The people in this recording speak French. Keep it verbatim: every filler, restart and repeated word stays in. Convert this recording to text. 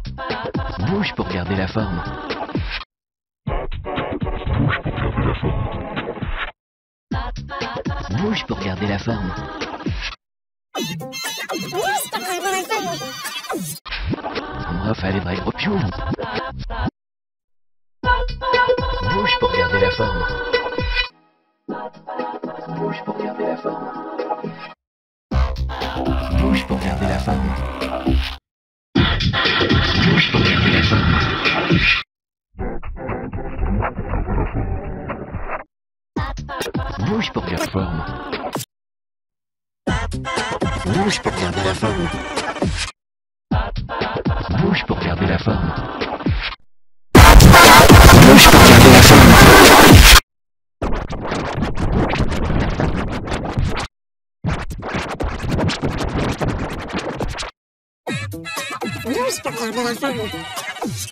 Bouge pour garder la forme. Bouge pour garder la forme. On va faire les vrais gros pions. Bouge pour garder la forme. Bouge pour garder la forme. Bouge pour garder la forme. Bouge pour garder la forme. Bouge pour garder la forme. Bouge pour garder la forme. Bouge pour garder la forme. Bouge pour garder la forme. Bouge pour garder la forme.